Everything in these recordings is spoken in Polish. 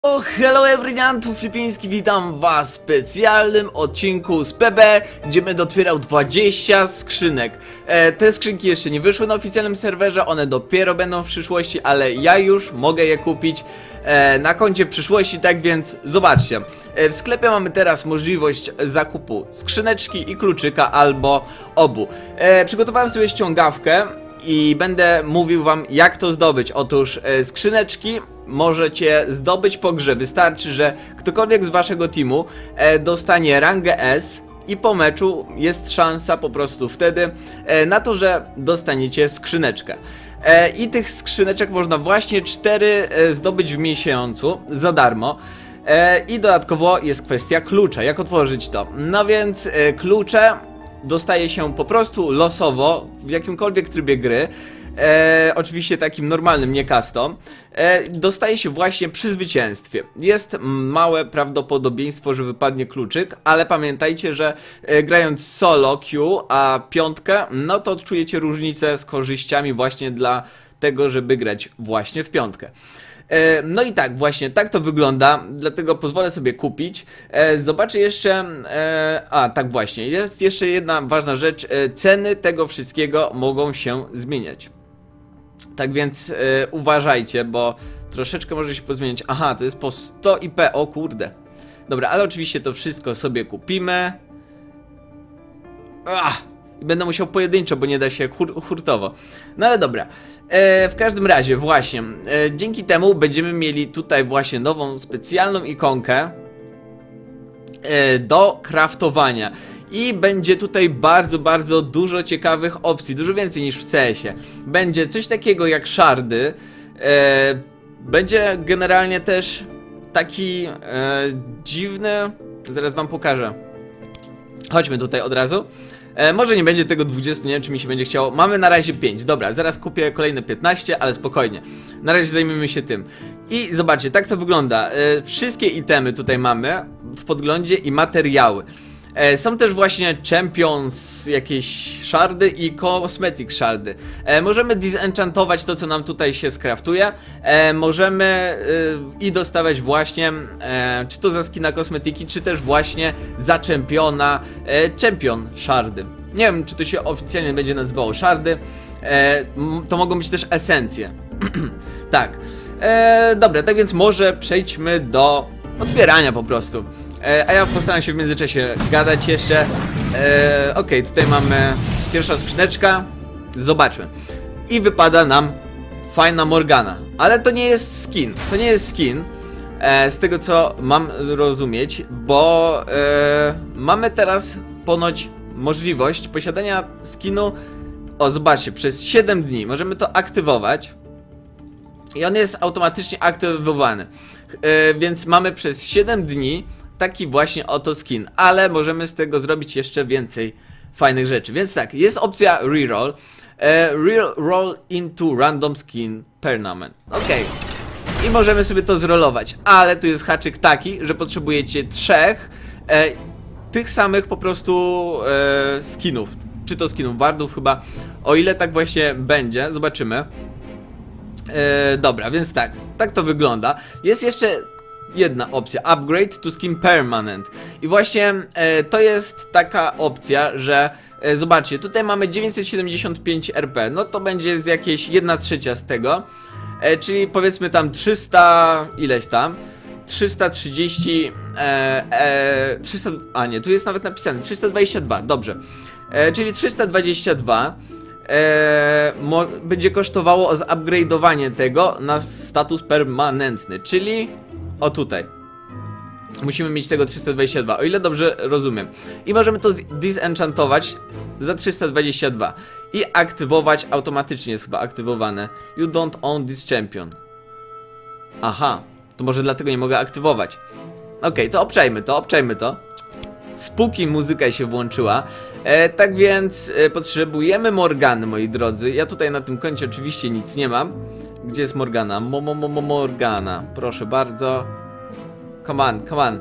Hello everyone, tu Flipiński, witam was w specjalnym odcinku z PB, gdzie będę otwierał 20 skrzynek. Te skrzynki jeszcze nie wyszły na oficjalnym serwerze, one dopiero będą w przyszłości, ale ja już mogę je kupić na koncie przyszłości, tak więc zobaczcie. W sklepie mamy teraz możliwość zakupu skrzyneczki i kluczyka albo obu. Przygotowałem sobie ściągawkę i będę mówił wam, jak to zdobyć. Otóż skrzyneczki możecie zdobyć po grze. Wystarczy, że ktokolwiek z waszego teamu dostanie rangę S i po meczu jest szansa po prostu wtedy na to, że dostaniecie skrzyneczkę. I tych skrzyneczek można właśnie 4 zdobyć w miesiącu za darmo. I dodatkowo jest kwestia klucza, jak otworzyć to. No więc klucze dostaje się po prostu losowo w jakimkolwiek trybie gry. Oczywiście takim normalnym, nie custom. Dostaje się właśnie przy zwycięstwie. Jest małe prawdopodobieństwo, że wypadnie kluczyk, ale pamiętajcie, że grając solo Q, a piątkę, no to odczujecie różnicę z korzyściami właśnie dla tego, żeby grać właśnie w piątkę. No i tak, właśnie tak to wygląda, dlatego pozwolę sobie kupić. Zobaczę jeszcze, tak właśnie, jest jeszcze jedna ważna rzecz, ceny tego wszystkiego mogą się zmieniać. Tak więc uważajcie, bo troszeczkę może się pozmieniać. Aha, to jest po 100 IP, o kurde. Dobra, ale oczywiście to wszystko sobie kupimy. I będę musiał pojedynczo, bo nie da się hurtowo. No ale dobra. W każdym razie właśnie, dzięki temu będziemy mieli tutaj właśnie nową specjalną ikonkę do craftowania. I będzie tutaj bardzo dużo ciekawych opcji, dużo więcej niż w CS-ie. Będzie coś takiego jak szardy. Będzie generalnie też taki dziwny, zaraz wam pokażę. Chodźmy tutaj od razu. Może nie będzie tego 20, nie wiem czy mi się będzie chciało. Mamy na razie 5, dobra, zaraz kupię kolejne 15, ale spokojnie. Na razie zajmiemy się tym. I zobaczcie, tak to wygląda. Wszystkie itemy tutaj mamy w podglądzie i materiały. Są też właśnie Champions, jakieś szardy i Cosmetic szardy. Możemy disenchantować to, co nam tutaj się skraftuje. Możemy i dostawać właśnie, czy to za skina kosmetyki, czy też właśnie za czempiona, Champion szardy. Nie wiem, czy to się oficjalnie będzie nazywało szardy. To mogą być też esencje. Tak. Dobra, tak więc może przejdźmy do otwierania po prostu. A ja postaram się w międzyczasie gadać jeszcze. Okej, tutaj mamy pierwsza skrzyneczka. Zobaczmy. I wypada nam fajna Morgana. Ale to nie jest skin. To nie jest skin. Z tego co mam rozumieć. Bo mamy teraz ponoć możliwość posiadania skinu. O, zobaczcie, przez 7 dni możemy to aktywować. I on jest automatycznie aktywowany. Więc mamy przez 7 dni taki właśnie oto skin, ale możemy z tego zrobić jeszcze więcej fajnych rzeczy. Więc tak, jest opcja reroll. Reroll into random skin permanent. Okej. I możemy sobie to zrolować, ale tu jest haczyk taki, że potrzebujecie 3 tych samych po prostu skinów. Czy to skinów wardów chyba, o ile tak właśnie będzie, zobaczymy. Dobra, więc tak to wygląda. Jest jeszcze jedna opcja, upgrade to skin permanent. I właśnie to jest taka opcja, że zobaczcie, tutaj mamy 975 RP. No to będzie z jakieś 1/3 z tego, czyli powiedzmy tam 300, ileś tam 330 300, a nie, tu jest nawet napisane 322, dobrze, czyli 322 będzie kosztowało zupgrade'owanie tego na status permanentny, czyli o tutaj musimy mieć tego 322, o ile dobrze rozumiem. I możemy to disenchantować za 322 i aktywować automatycznie, jest chyba aktywowane. You don't own this champion. Aha, to może dlatego nie mogę aktywować. Okej, to obczajmy to. Spooky muzyka się włączyła. Tak więc potrzebujemy Morgany, moi drodzy. Ja tutaj na tym koncie oczywiście nic nie mam. Gdzie jest Morgana? Morgana, proszę bardzo. Come on.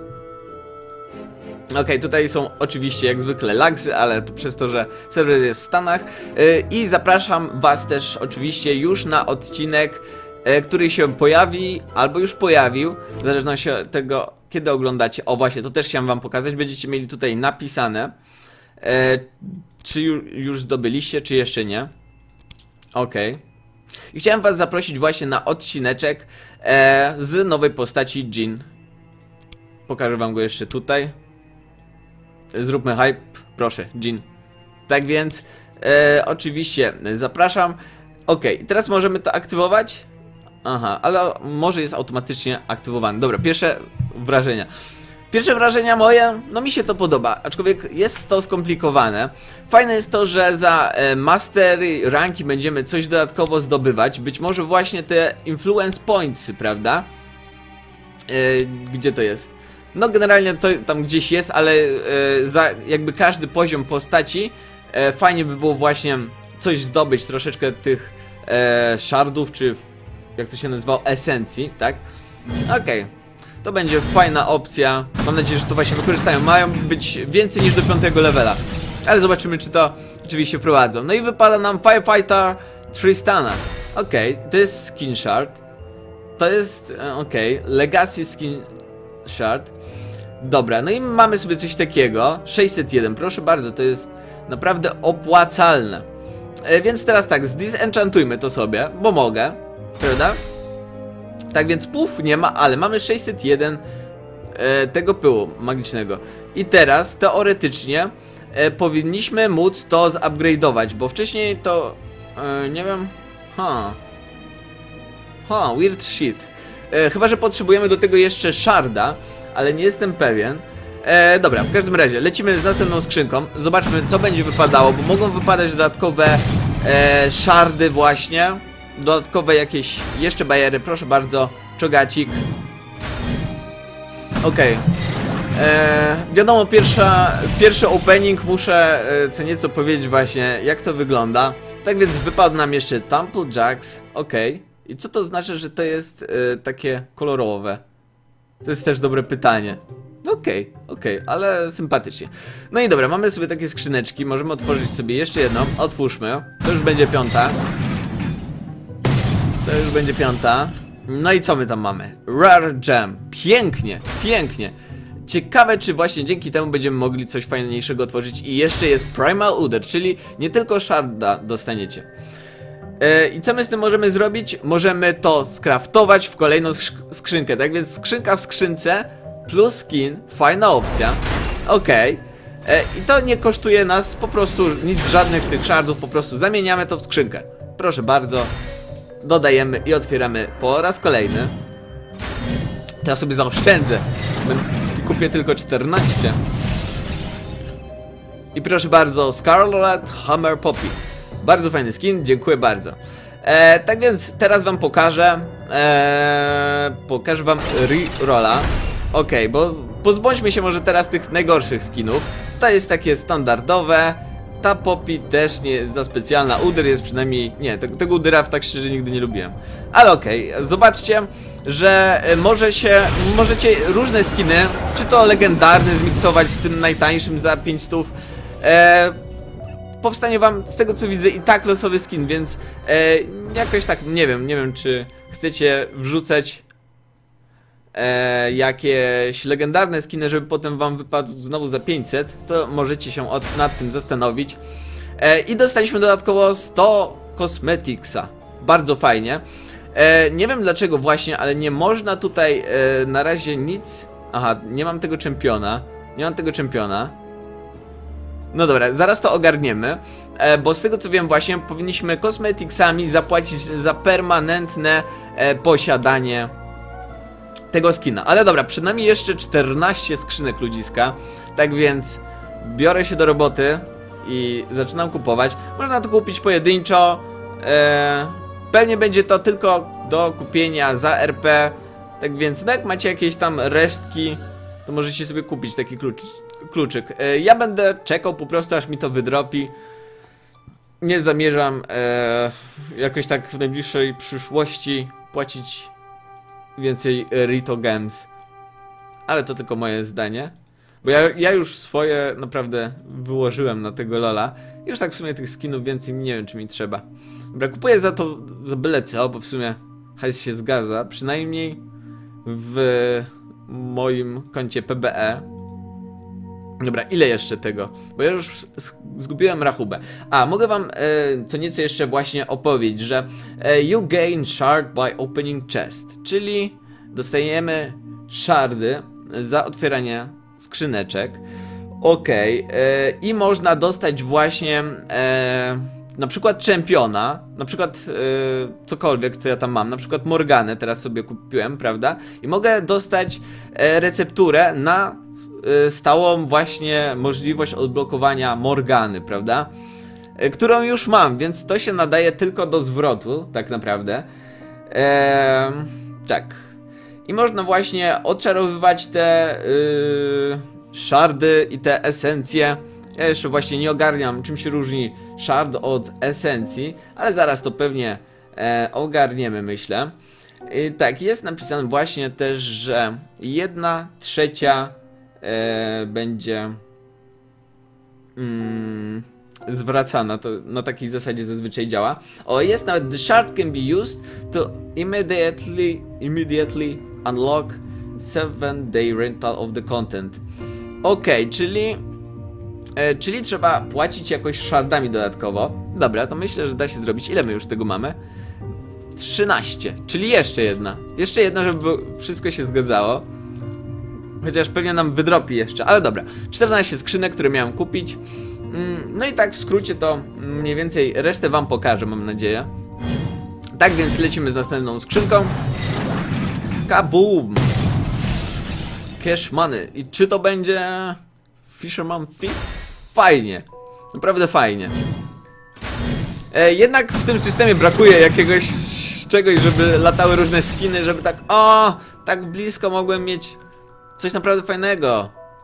Okej, tutaj są oczywiście jak zwykle lagsy, ale to przez to, że serwer jest w Stanach. I zapraszam was też oczywiście już na odcinek który się pojawi, albo już pojawił, w zależności od tego, kiedy oglądacie. O właśnie, to też chciałem wam pokazać, będziecie mieli tutaj napisane, czy już zdobyliście, czy jeszcze nie. Okej. I chciałem was zaprosić właśnie na odcineczek z nowej postaci Jin. Pokażę wam go jeszcze tutaj. Zróbmy hype, proszę, Jin. Tak więc, oczywiście zapraszam. Okej, teraz możemy to aktywować. Aha, ale może jest automatycznie aktywowany. Dobra, pierwsze wrażenia. Pierwsze wrażenia moje, no mi się to podoba, aczkolwiek jest to skomplikowane. Fajne jest to, że za mastery, ranki będziemy coś dodatkowo zdobywać. Być może właśnie te influence points, prawda? Gdzie to jest? No generalnie to tam gdzieś jest, ale za jakby każdy poziom postaci fajnie by było właśnie coś zdobyć, troszeczkę tych shardów, czy jak to się nazywało, esencji, tak? Okej. To będzie fajna opcja. Mam nadzieję, że to właśnie wykorzystają. Mają być więcej niż do 5. levela. Ale zobaczymy, czy to oczywiście wprowadzą. No i wypada nam Firefighter Tristana. Okej, to jest skin shard. To jest, okej, Legacy skin shard. Dobra, no i mamy sobie coś takiego. 601, proszę bardzo, to jest naprawdę opłacalne. Więc teraz tak, zdisenchantujmy to sobie, bo mogę, prawda? Tak więc puf nie ma, ale mamy 601 tego pyłu magicznego. I teraz teoretycznie powinniśmy móc to zupgrade'ować, bo wcześniej to nie wiem. Weird shit. Chyba że potrzebujemy do tego jeszcze sharda, ale nie jestem pewien. Dobra, w każdym razie lecimy z następną skrzynką. Zobaczmy, co będzie wypadało, bo mogą wypadać dodatkowe shardy właśnie. Dodatkowe jakieś jeszcze bariery, proszę bardzo, czogacik. Okej. Wiadomo, pierwszy opening, muszę co nieco powiedzieć właśnie, jak to wygląda. Tak więc wypadł nam jeszcze Temple Jacks. Okej. I co to znaczy, że to jest takie kolorowe? To jest też dobre pytanie. Okej, ale sympatycznie. No i dobra, mamy sobie takie skrzyneczki, możemy otworzyć sobie jeszcze jedną. Otwórzmy, to już będzie 5. To już będzie 5. No i co my tam mamy? Rare Gem. Pięknie, pięknie. Ciekawe, czy właśnie dzięki temu będziemy mogli coś fajniejszego otworzyć. I jeszcze jest Primal Uder, czyli nie tylko sharda dostaniecie. I co my z tym możemy zrobić? Możemy to skraftować w kolejną skrzynkę. Tak więc skrzynka w skrzynce plus skin, fajna opcja. Okej. I to nie kosztuje nas po prostu nic, żadnych tych shardów, po prostu zamieniamy to w skrzynkę. Proszę bardzo. Dodajemy i otwieramy po raz kolejny. Teraz sobie zaoszczędzę i kupię tylko 14. I proszę bardzo, Scarlet Hammer Poppy. Bardzo fajny skin, dziękuję bardzo. Tak więc teraz wam pokażę wam rerolla. Okej, bo pozbądźmy się może teraz tych najgorszych skinów. To jest takie standardowe. Ta Poppy też nie jest za specjalna. Udyr jest przynajmniej... Nie, tego Udyra tak szczerze nigdy nie lubiłem. Ale okej, zobaczcie, że możecie różne skiny, czy to legendarny zmiksować z tym najtańszym za 500. Powstanie wam, z tego co widzę, i tak losowy skin, więc jakoś tak, nie wiem czy chcecie wrzucać jakieś legendarne skiny, żeby potem wam wypadł znowu za 500, to możecie się nad tym zastanowić. I dostaliśmy dodatkowo 100 Cosmeticsa. Bardzo fajnie. Nie wiem dlaczego właśnie, ale nie można tutaj na razie nic... Aha, nie mam tego czempiona. No dobra, zaraz to ogarniemy, bo z tego co wiem właśnie powinniśmy Cosmeticsami zapłacić za permanentne posiadanie tego skina. Ale dobra, przed nami jeszcze 14 skrzynek ludziska. Tak więc biorę się do roboty i zaczynam kupować. Można to kupić pojedynczo. Pewnie będzie to tylko do kupienia za RP. Tak więc no jak macie jakieś tam resztki, to możecie sobie kupić taki kluczyk. Ja będę czekał po prostu, aż mi to wydropi. Nie zamierzam jakoś tak w najbliższej przyszłości płacić więcej Rito Games. Ale to tylko moje zdanie. Bo ja już swoje naprawdę wyłożyłem na tego Lola. Już tak w sumie tych skinów więcej nie wiem, czy mi trzeba. Dobra, kupuję za to za byle co, bo w sumie hajs się zgadza, przynajmniej w moim koncie PBE. Dobra, ile jeszcze tego? Bo ja już zgubiłem rachubę. A, mogę wam co nieco jeszcze właśnie opowiedzieć, że you gain shard by opening chest, czyli dostajemy shardy za otwieranie skrzyneczek. Okej, i można dostać właśnie na przykład czempiona, na przykład cokolwiek, co ja tam mam, na przykład Morganę teraz sobie kupiłem, prawda? I mogę dostać recepturę na stałą właśnie możliwość odblokowania Morgany, prawda? Którą już mam, więc to się nadaje tylko do zwrotu, tak naprawdę. Tak. I można właśnie odczarowywać te shardy i te esencje. Ja jeszcze właśnie nie ogarniam, czym się różni shard od esencji, ale zaraz to pewnie ogarniemy, myślę. Tak, jest napisane właśnie też, że 1/3 będzie zwracana, to na takiej zasadzie zazwyczaj działa. O, jest nawet the shard can be used to immediately unlock 7-day rental of the content. Okej, czyli trzeba płacić jakoś shardami dodatkowo. Dobra, to myślę, że da się zrobić. Ile my już tego mamy? 13, czyli jeszcze jedna. Jeszcze jedna, żeby wszystko się zgadzało. Chociaż pewnie nam wydropi jeszcze, ale dobra. 14 skrzynek, które miałem kupić. No i tak w skrócie to mniej więcej resztę wam pokażę, mam nadzieję. Tak więc lecimy z następną skrzynką. Kaboom! Cash money. I czy to będzie Fisherman Fist? Fajnie. Naprawdę fajnie. Jednak w tym systemie brakuje jakiegoś czegoś, żeby latały różne skiny, żeby tak, o, tak blisko mogłem mieć coś naprawdę fajnego.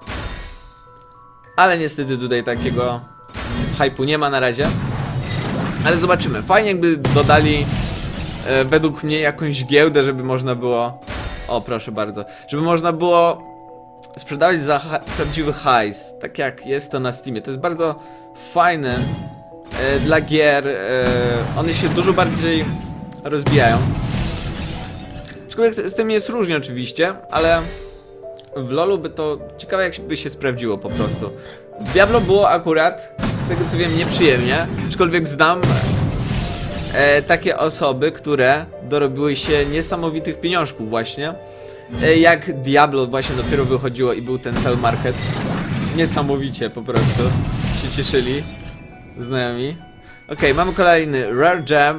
Ale niestety tutaj takiego hype'u nie ma na razie. Ale zobaczymy. Fajnie jakby dodali według mnie jakąś giełdę, żeby można było... O, proszę bardzo. Żeby można było sprzedawać za prawdziwy hajs. Tak jak jest to na Steamie. To jest bardzo fajne dla gier. One się dużo bardziej rozwijają. Aczkolwiek z tym jest różnie oczywiście, ale w LoLu by to ciekawe jakby się sprawdziło po prostu. W Diablo było akurat, z tego co wiem, nieprzyjemnie. Aczkolwiek znam takie osoby, które dorobiły się niesamowitych pieniążków właśnie. Jak Diablo właśnie dopiero wychodziło i był ten cały market. Niesamowicie po prostu się cieszyli znajomi. Okej, mamy kolejny Rare Gem.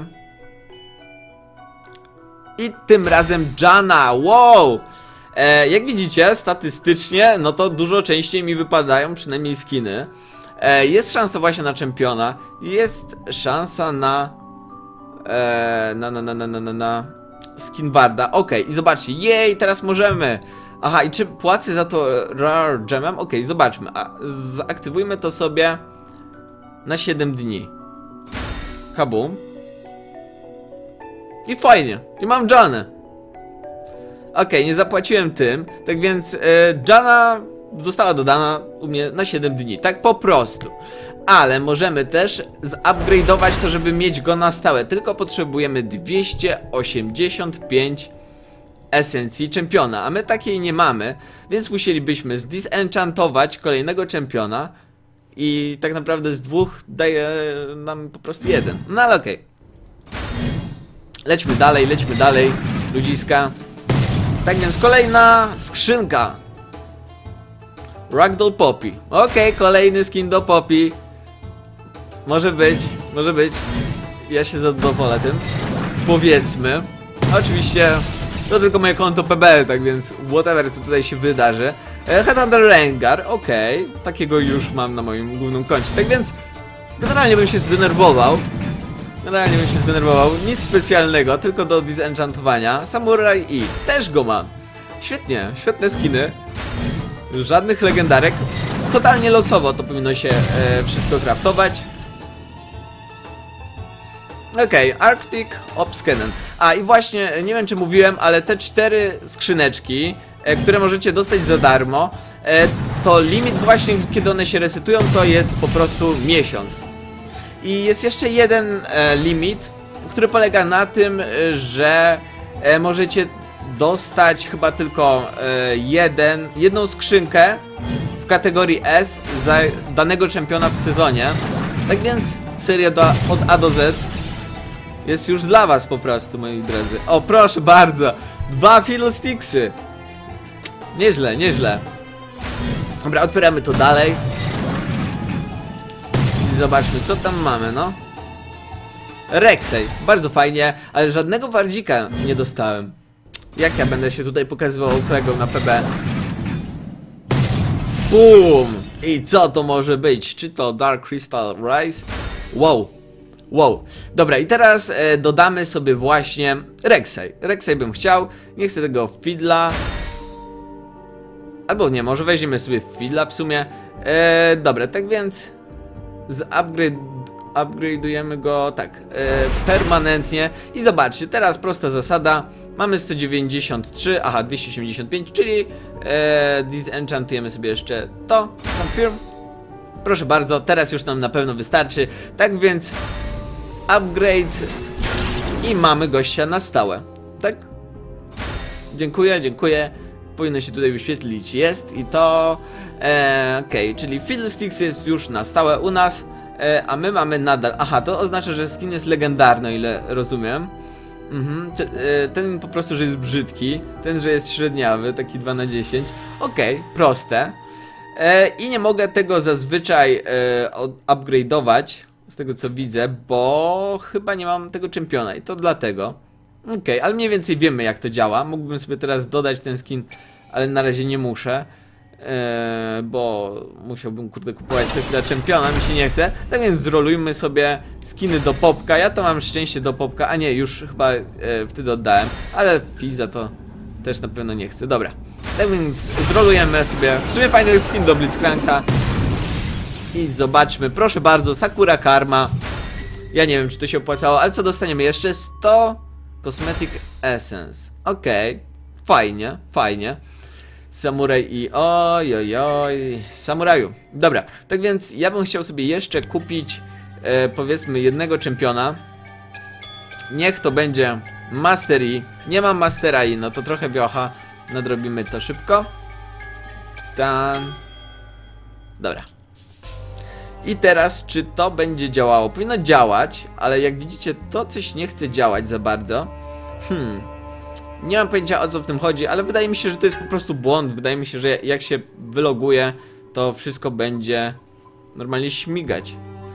I tym razem Janna, wow! Jak widzicie, statystycznie, no to dużo częściej mi wypadają przynajmniej skiny. Jest szansa właśnie na czempiona. Jest szansa na skin Barda. Okej, i zobaczcie, jej, teraz możemy. Aha, i czy płacę za to Rare Gemem? Okej, zobaczmy. Zaktywujmy to sobie na 7 dni. Kabum. I fajnie, i mam Jannę. Okej, nie zapłaciłem tym, tak więc Janna została dodana u mnie na 7 dni, tak po prostu. Ale możemy też zupgrade'ować to, żeby mieć go na stałe. Tylko potrzebujemy 285 esencji czempiona, a my takiej nie mamy, więc musielibyśmy zdisenchantować kolejnego czempiona. I tak naprawdę z dwóch daje nam po prostu jeden. No ale okej. Lećmy dalej, ludziska. Tak więc kolejna skrzynka. Ragdoll Poppy. Okej, kolejny skin do Poppy. Może być. Ja się zadowolę tym. Powiedzmy. Oczywiście to tylko moje konto PBL, tak więc whatever co tutaj się wydarzy. Headhunter Rengar, okej. Takiego już mam na moim głównym koncie. Tak więc generalnie bym się zdenerwował. Nic specjalnego, tylko do disenchantowania. Samurai I też go mam. Świetnie, świetne skiny. Żadnych legendarek. Totalnie losowo to powinno się wszystko craftować. Okej, Arctic Ops Cannon. A i właśnie, nie wiem czy mówiłem, ale te 4 skrzyneczki, które możecie dostać za darmo, to limit właśnie, kiedy one się resetują, to jest po prostu miesiąc. I jest jeszcze jeden limit, który polega na tym, że możecie dostać chyba tylko jedną skrzynkę w kategorii S za danego czempiona w sezonie. Tak więc seria od A do Z jest już dla was po prostu, moi drodzy. O, proszę bardzo, 2 Fiddlesticksy. Nieźle, nieźle. Dobra, otwieramy to dalej. I zobaczmy, co tam mamy, no. Rek'Sai, bardzo fajnie, ale żadnego wardzika nie dostałem. Jak ja będę się tutaj pokazywał kolegom na PB? Boom! I co to może być? Czy to Dark Crystal Rise? Wow. Wow. Dobra, i teraz dodamy sobie właśnie Rek'Sai. Rek'Sai bym chciał. Nie chcę tego Fiddla. Albo nie, może weźmiemy sobie Fiddla w sumie. Dobra, tak więc upgrade'ujemy go tak permanentnie. I zobaczcie, teraz prosta zasada. Mamy 193, aha, 285, czyli disenchantujemy sobie jeszcze to. Confirm. Proszę bardzo, teraz już nam na pewno wystarczy. Tak więc upgrade i mamy gościa na stałe. Tak? Dziękuję, dziękuję. Powinno się tutaj wyświetlić, jest i to okej, czyli Fiddlesticks jest już na stałe u nas, a my mamy nadal, aha, to oznacza, że skin jest legendarny, o ile rozumiem. Ten po prostu, że jest brzydki, ten, że jest średniawy, taki 2 na 10. Okej, proste. I nie mogę tego zazwyczaj upgrade'ować, z tego co widzę, bo chyba nie mam tego czempiona i to dlatego. Okej, ale mniej więcej wiemy, jak to działa. Mógłbym sobie teraz dodać ten skin, ale na razie nie muszę, bo musiałbym, kurde, kupować coś dla czempiona, mi się nie chce. Tak więc zrolujmy sobie skiny do Popka. Ja to mam szczęście do Popka, a nie, już chyba wtedy oddałem, ale Fiza to też na pewno nie chcę. Dobra, tak więc zrolujemy sobie w sumie fajny skin do Blitzcranka. I zobaczmy, proszę bardzo, Sakura Karma. Ja nie wiem, czy to się opłacało, ale co dostaniemy jeszcze? 100 Cosmetic Essence. Okej, fajnie, fajnie. Samuraj i oj, samuraju. Dobra, tak więc ja bym chciał sobie jeszcze kupić powiedzmy jednego czempiona. Niech to będzie Master Yi. Nie mam Mastera Yi, no to trochę wiocha. Nadrobimy to szybko. Tam. Dobra. I teraz, czy to będzie działało? Powinno działać, ale jak widzicie, to coś nie chce działać za bardzo. Nie mam pojęcia, o co w tym chodzi, ale wydaje mi się, że to jest po prostu błąd. Wydaje mi się, że jak się wyloguje, to wszystko będzie normalnie śmigać.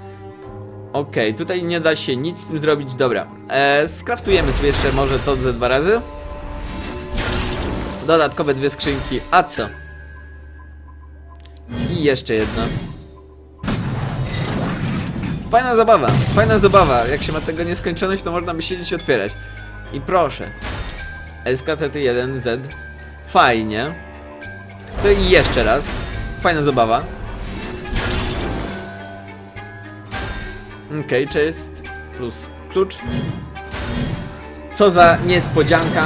Okej, tutaj nie da się nic z tym zrobić. Dobra, skraftujemy sobie jeszcze może to ze 2 razy. Dodatkowe 2 skrzynki, a co? I jeszcze jedna. fajna zabawa. Jak się ma tego nieskończoność, to można by siedzieć i otwierać. I proszę, SKTT1Z. Fajnie. To i jeszcze raz. Fajna zabawa. Okej, cześć. Plus klucz. Co za niespodzianka.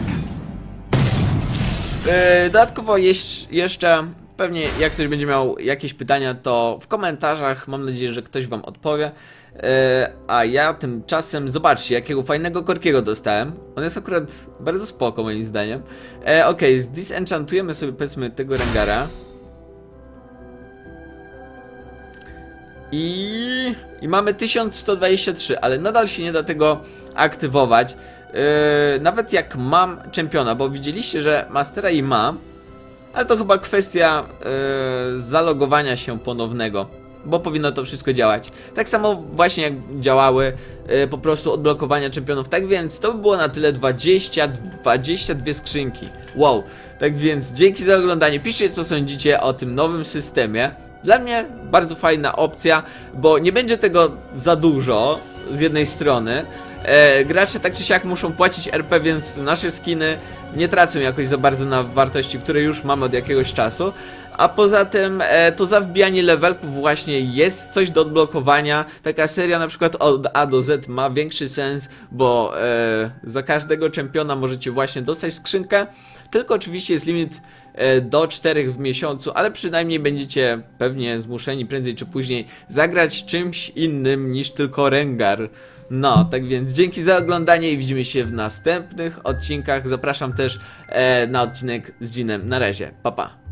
Dodatkowo jeszcze pewnie jak ktoś będzie miał jakieś pytania, to w komentarzach, mam nadzieję, że ktoś wam odpowie. A ja tymczasem, zobaczcie, jakiego fajnego korkiego dostałem. On jest akurat bardzo spoko moim zdaniem. Okej, zdisenchantujemy sobie powiedzmy tego Rengara. I mamy 1123, ale nadal się nie da tego aktywować. Nawet jak mam czempiona, bo widzieliście, że Mastera Yi ma, ale to chyba kwestia zalogowania się ponownego, bo powinno to wszystko działać. Tak samo właśnie jak działały po prostu odblokowania czempionów. Tak więc to by było na tyle. 22 skrzynki. Wow. Tak więc dzięki za oglądanie. Piszcie, co sądzicie o tym nowym systemie. Dla mnie bardzo fajna opcja, bo nie będzie tego za dużo z jednej strony. Gracze tak czy siak muszą płacić RP, więc nasze skiny nie tracą jakoś za bardzo na wartości, które już mamy od jakiegoś czasu. A poza tym to za wbijanie levelków właśnie jest coś do odblokowania. Taka seria na przykład od A do Z ma większy sens, bo za każdego czempiona możecie właśnie dostać skrzynkę. Tylko oczywiście jest limit do 4 w miesiącu, ale przynajmniej będziecie pewnie zmuszeni prędzej czy później zagrać czymś innym niż tylko Rengar. No, tak więc dzięki za oglądanie i widzimy się w następnych odcinkach. Zapraszam też na odcinek z Dżinem. Na razie, pa pa.